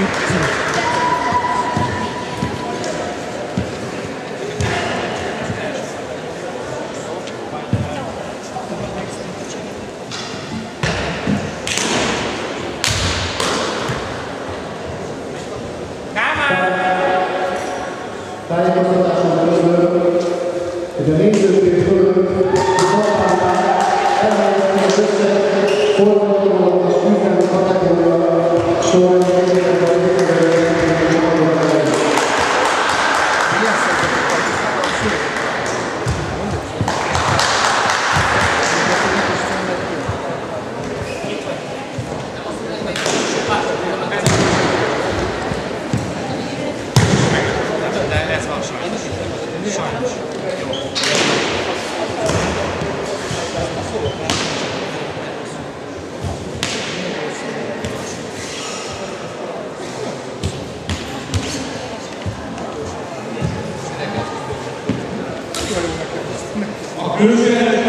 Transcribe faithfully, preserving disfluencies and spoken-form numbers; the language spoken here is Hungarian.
Tájékoztatáson belül, hogy a nézőkép fölött a szakmánál elhelyezték az összes forgatóról és küzdelmi kategória sorrendjét a Sajnos. A külső